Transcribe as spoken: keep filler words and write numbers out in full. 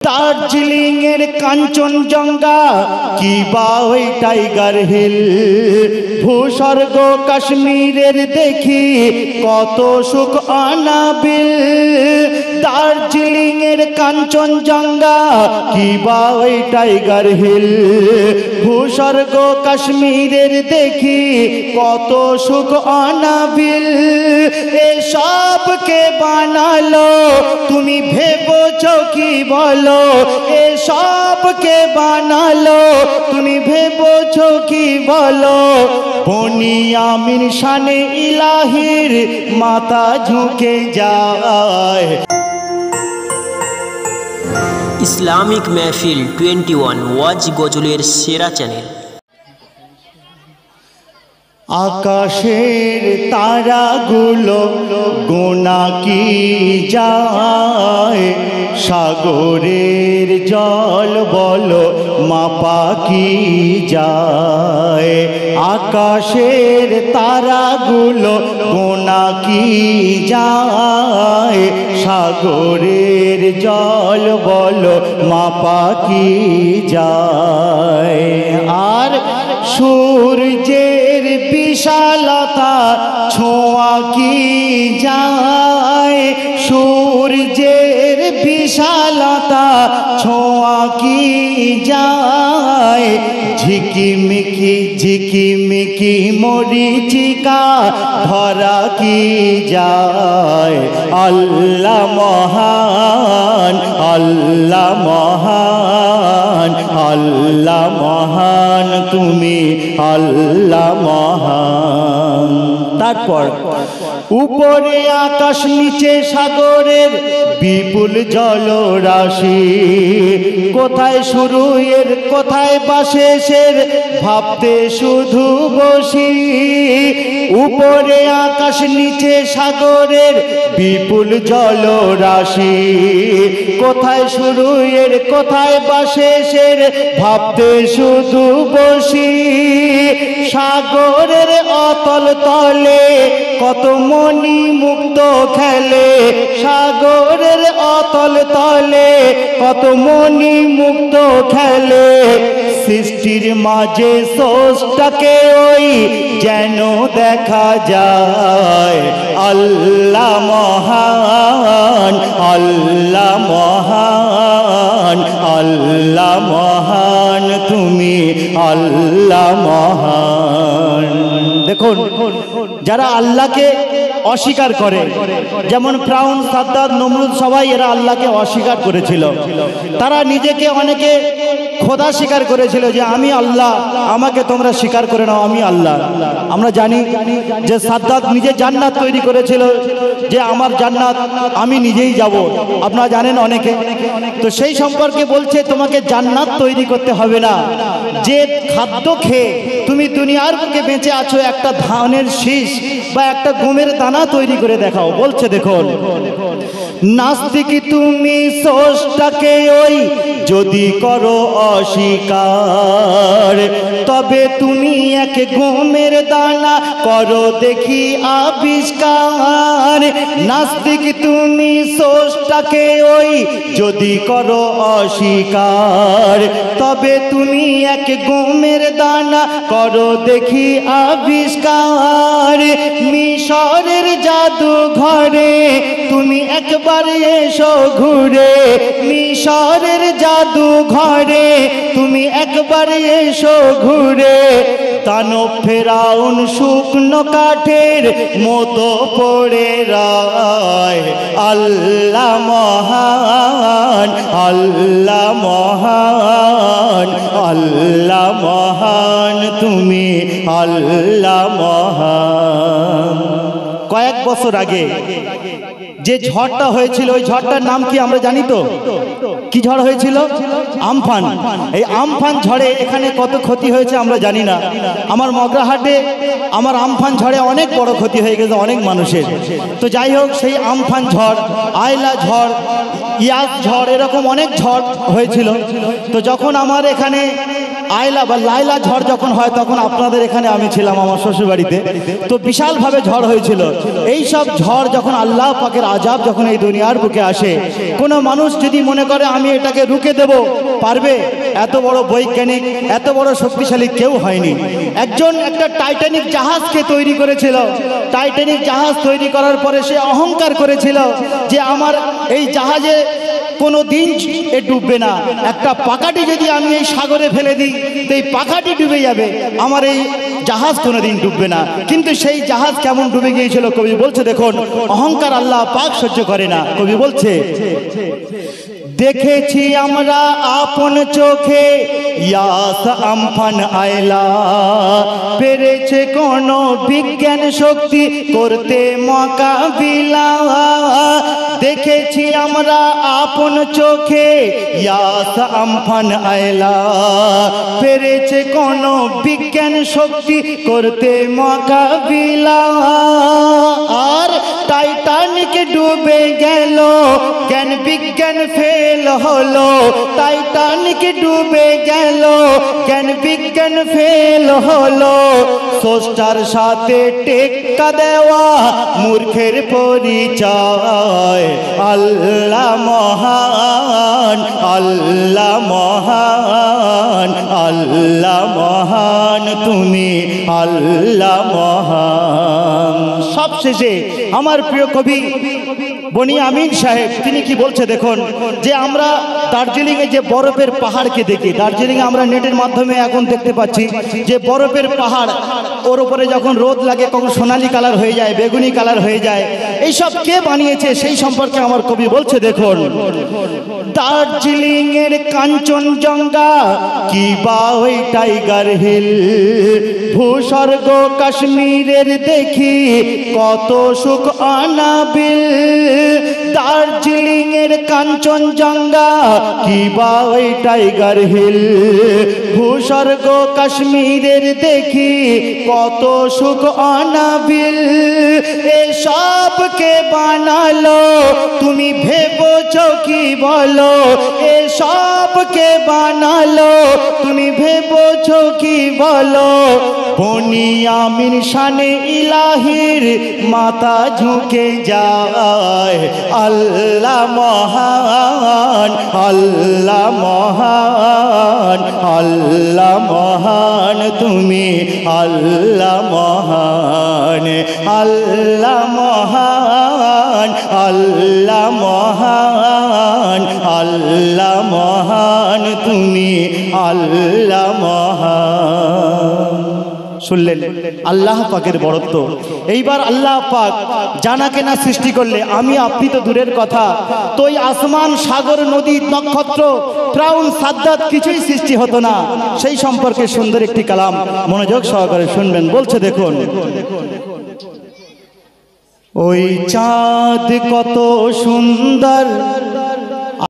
দার্জিলিং এর কাঞ্চনজঙ্ঘা কি বা ওই টাইগার হিল, ভূস্বর্গ কাশ্মীরের দেখি কত সুখ অনাবিল। দার্জিলিং এর কাঞ্চনজঙ্ঘা কি বা ওই টাইগার হিল, ভূস্বর্গ কাশ্মীরের দেখি কত সুখ অনাবিল। এসবকে বানালো তুমি ভেবেছো কি বলো, এসবকে বানালো তুমি ভেবেছো কি বলো। বনিয়ামিন শানে ইলাহির মাথা ঝুঁকে যায়। ইসলামিক মেহফিল টোয়েন্টি ওয়ান ওয়াজ গজলের সেরা চ্যানেল। আকাশের তারাগুলো গোনা কি যায়, সাগরের জল বলো মাপা কি যায়। আকাশের তারাগুলো গোনা কি যায়, সাগরের জল বলো মাপা কি যায়। আর সূর্যের বিশালতা ছোঁয়া কি যায়, সূর্যের বিশালতা ছোঁয়া কি যায়। ঝিকিমিকি ঝিকিমিকি মরিচিকা ধরা কি যায়। আল্লাহ মহান, আল্লাহ মহান, আল্লাহ মহান, তুমি আল্লাহ মহান। তারপর উপরে আকাশ নিচে সাগরের বিপুল জলরাশি, কোথায় শুরু এর কোথায় বা শেষের ভাবতে শুধু বসি। উপরে আকাশ নিচে সাগরের বিপুল জলরাশি, কোথায় শুরু এর কোথায় বা শেষের ভাবতে শুধু বসি। সাগরের অতল তলে কত মণি মুক্ত খেলে, সাগরের অতল তলে কত মণি মুক্ত খেলে। সৃষ্টির মাঝে স্রষ্টাকে ওই যেন দেখা যায়। আল্লাহ মহান, আল্লাহ মহান, আল্লাহ মহান, তুমি আল্লাহ মহান। দেখুন, যারা আল্লাহকে অস্বীকার করে, যেমন ফিরআউন, সাদ্দাত, নমরুদ, সবাই এরা আল্লাহকে অস্বীকার করেছিল। তারা নিজেকে অনেকে খোদা স্বীকার করেছিল যে আমি আল্লাহ, আমাকে তোমরা স্বীকার করে নাও, আমি আল্লাহ। আমরা জানি যে সাদ্দাত নিজে জান্নাত তৈরি করেছিল, যে আমার জান্নাত আমি নিজেই যাব। আপনারা জানেন অনেকে। তো সেই সম্পর্কে বলছে তোমাকে জান্নাত তৈরি করতে হবে না, যে খাদ্য খেয়ে তুমি দুনিয়ার বুকে বেঁচে আছো একটা ধানের শীষ বা একটা গমের দানা তৈরি করে দেখাও। বলছে দেখুন, নাস্তিক তুমি স্রষ্টাকে ওই যদি করো অস্বীকার, তবে তুমি এক গমের দানা করো দেখি আবিষ্কার। নাস্তিক তুমি স্রষ্টাকে ওই যদি করো অস্বীকার, তবে তুমি এক গমের দানা করো দেখি আবিষ্কার। মিশরের জাদু ঘরে তুমি একবার এসো ঘুরে, মিশরের জাদু ঘরে তুমি একবার এসো ঘুরে। দানব ফেরাউন শুকনো কাঠের মতো পড়ে রায়। আল্লাহ মহান, আল্লাহ মহান, আল্লাহ মহান, তুমি আল্লাহ মহান। কয়েক বছর আগে যে ঝড়টা হয়েছিল, ওই ঝড়টার নাম কি আমরা জানি তো? কি ঝড় হয়েছিল? আমফান। এই আমফান ঝড়ে এখানে কত ক্ষতি হয়েছে আমরা জানি না। আমার মগরাহাটে আমার আমফান ঝড়ে অনেক বড় ক্ষতি হয়ে গেছে অনেক মানুষের। তো যাই হোক, সেই আমফান ঝড়, আয়লা ঝড়, ইয়াস ঝড়, এরকম অনেক ঝড় হয়েছিল। তো যখন আমার এখানে আয়লা বা লাইলা ঝড় যখন হয় তখন আপনাদের এখানে আমি ছিলাম আমার শ্বশুর বাড়িতে, তো বিশালভাবে ঝড় হয়েছিল। এই সব ঝড় যখন আল্লাহ পাকের আযাব যখন এই দুনিয়ার বুকে আসে, কোনো মানুষ যদি মনে করে আমি এটাকে রুখে দেব, পারবে? এত বড় বৈজ্ঞানিক, এত বড় শক্তিশালী কেউ হয়নি। একজন একটা টাইটানিক জাহাজকে তৈরি করেছিল। টাইটানিক জাহাজ তৈরি করার পরে সে অহংকার করেছিল যে আমার এই জাহাজে কোনো দিন এ ডুববে না, একটা পাকাটি যদি আমি এই সাগরে ফেলে দিই তো এই পাখাটি ডুবে যাবে, আমার এই জাহাজ কোনো দিন ডুববে না। কিন্তু সেই জাহাজ কেমন ডুবে গিয়েছিল কবি বলছে, দেখুন অহংকার আল্লাহ পাক সহ্য করে না। কবি বলছে, দেখেছি আমরা আপন চোখে ইয়াস আমফান আয়লা, পেরেছে কোন বিজ্ঞান শক্তি করতে মোকাবিলা। দেখেছি আমরা আপন চোখে ইয়াস আমফান আয়লা, পেরেছে কোন বিজ্ঞান শক্তি করতে মোকাবিলা। আর টাইটানিক ডুবে গেল, জ্ঞান বিজ্ঞান ফেল হলো। টাইটানিক ডুবে গেল, জ্ঞান বিজ্ঞান ফেল হলো। স্রষ্টার সাথে টেক্কা দেওয়া মূর্খের পরিচয়। আল্লাহ মহান, আল্লাহ মহান, আল্লাহ মহান, তুমি আল্লাহ মহান। সবশেষে আমার প্রিয় কবি বনি আমিন সাহেব তিনি কি বলছে দেখুন, যে আমরা দার্জিলিংয়ে যে বরফের পাহাড়কে দেখি, দার্জিলিংয়ে আমরা নেটের মাধ্যমে এখন দেখতে পাচ্ছি যে বরফের পাহাড়, ওর উপরে যখন রোদ লাগে কখন সোনালী কালার হয়ে যায়, বেগুনি কালার হয়ে যায়। এইসব কে বানিয়েছে সেই সম্পর্কে আমার কবি বলছে দেখুন, দার্জিলিংয়ের কাঞ্চনজঙ্ঘা কি বা ওই টাইগার হিল, ভূস্বর্গ কাশ্মীরের দেখি কত সুখ আনাবিল। দার্জিলিংয়ের কাঞ্চনজঙ্ঘা কি বা ওই টাইগার হিল, ভূস্বর্গ কাশ্মীরের দেখি কত সুখ আনাবিল। এসবকে বানালো তুমি ভেবেছো কি বলো, এসবকে বানালো তুমি ভেবেছো কি বলো। বনি আমিন শানে ইলাহির মাথা ঝুঁকে যায়। আল্লাহ মহান, আল্লাহ মহান, আল্লাহ মহান, তুমি আল্লাহ মহান। আল্লাহ মহান, আল্লাহ মহান, আল্লাহ মহান, তুমি আল্লাহ মহান। শুনলেন আল্লাহ পাকের বড়ত্ব। এইবার আল্লাহ পাক জানা কেনা সৃষ্টি করলে আমি আপনি তো দূরের কথা, তো এই আসমান, সাগর, নদী, নক্ষত্র, ফিরাউন, সাদ্দাত কিছুই সৃষ্টি হতো না। সেই সম্পর্কে সুন্দর একটি কালাম মনোযোগ সহকারে শুনবেন। বলছে দেখুন, ওই চাঁদ কত সুন্দর